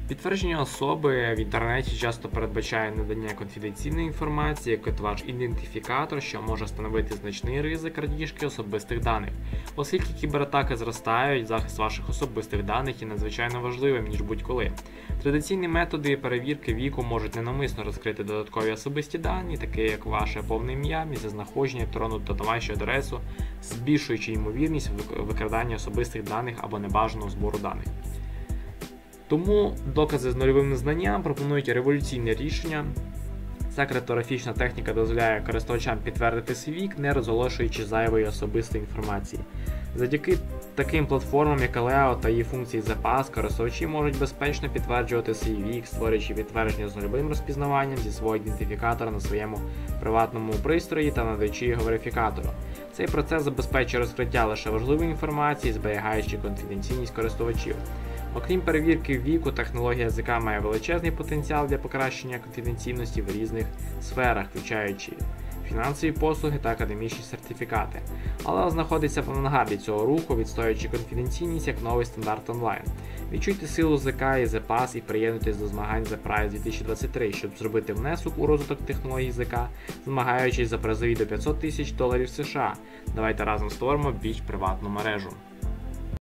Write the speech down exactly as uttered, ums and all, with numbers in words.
Підтвердження особи в інтернеті часто передбачає надання конфіденційної інформації, як от ваш ідентифікатор, що може становити значний ризик крадіжки особистих даних. Оскільки кібератаки зростають, захист ваших особистих даних є надзвичайно важливим, ніж будь-коли. Традиційні методи перевірки віку можуть ненавмисно розкрити додаткові особисті дані, такі як ваше повне ім'я, місцезнаходження, електронну та домашню адресу, збільшуючи ймовірність викрадання особистих даних або небажаного збору даних. Тому докази з нульовим знанням пропонують революційне рішення. Ця криптографічна техніка дозволяє користувачам підтвердити свій вік, не розголошуючи зайвої особистої інформації. Завдяки таким платформам, як Aleo та її функції запас, користувачі можуть безпечно підтверджувати свій вік, створюючи підтвердження з нульовим розпізнаванням зі свого ідентифікатора на своєму приватному пристрої та надаючи його верифікатору. Цей процес забезпечує розкриття лише важливої інформації, зберігаючи конфіденційність користувачів. Окрім перевірки віку, технологія язика має величезний потенціал для покращення конфіденційності в різних сферах, включаючи фінансові послуги та академічні сертифікати. Але знаходиться в авангарді цього руху, відстоюючи конфіденційність як новий стандарт онлайн. Відчуйте силу зе ка і запас і приєднуйтесь до змагань The Prize дві тисячі двадцять три, щоб зробити внесок у розвиток технологій зе ка, змагаючись за призові до п'ятсот тисяч доларів США. Давайте разом створимо більш приватну мережу.